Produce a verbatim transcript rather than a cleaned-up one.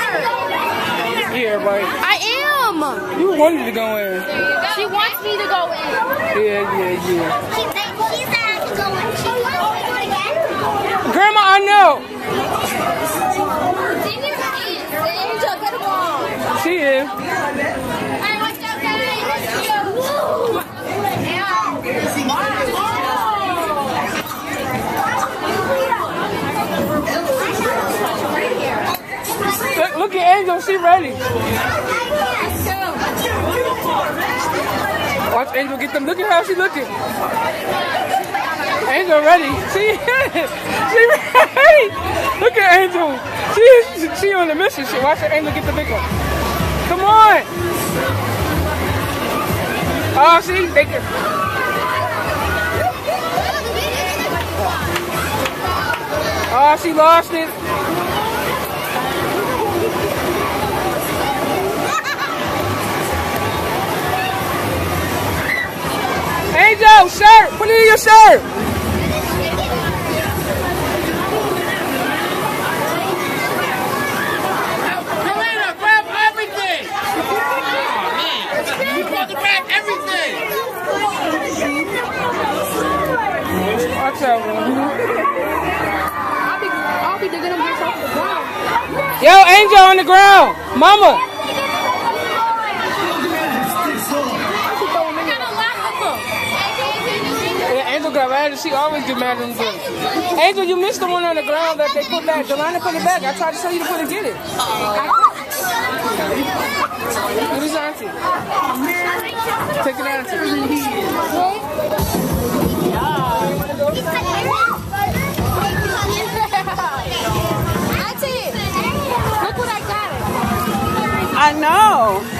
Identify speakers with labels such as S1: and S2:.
S1: Yeah, right.
S2: I am.
S1: You wanted to go in.
S2: She wants me to go in.
S1: Yeah, yeah, yeah.
S3: She said I could go in. She wants me to go again?
S1: Grandma, I know.
S2: Angel, get a ball.
S1: She is.
S2: Hey, what's up, guys?
S1: Look, look at Angel, she ready. Watch Angel get them. Look at how she looking. Angel ready. She she ready. Look at Angel. She she on the mission. She watch her Angel get the big one. Come on. Oh, see, they can. Oh, she lost it. Angel, shirt! Put it in your shirt!
S4: Elena, grab everything! Oh, man. You're supposed to grab everything!
S1: Watch out, man.
S2: I'll be, I'll be digging them here off the ground.
S1: Yo, Angel on the ground! Mama! Angel got mad and she always get mad at them. Angel, you missed the one on the ground that they put back. Delana put it back. I tried to tell you to put it, get it. What is auntie? Take it out, auntie.
S2: Auntie, look what I got.
S5: I know.